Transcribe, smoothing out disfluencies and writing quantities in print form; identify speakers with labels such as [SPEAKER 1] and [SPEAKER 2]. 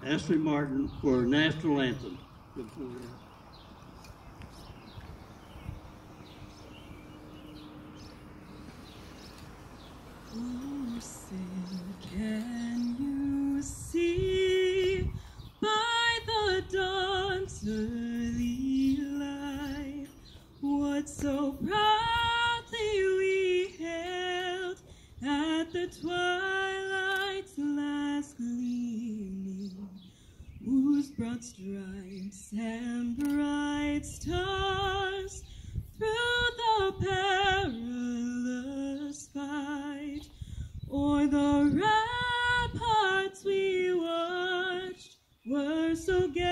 [SPEAKER 1] Ashlee Martin for National Anthem.
[SPEAKER 2] Oh, sin, can you see by the dawn's early light what so proudly we hailed at the twilight's last gleaming, whose broad stripes and bright stars through the perilous fight o'er the ramparts we watched were so gay.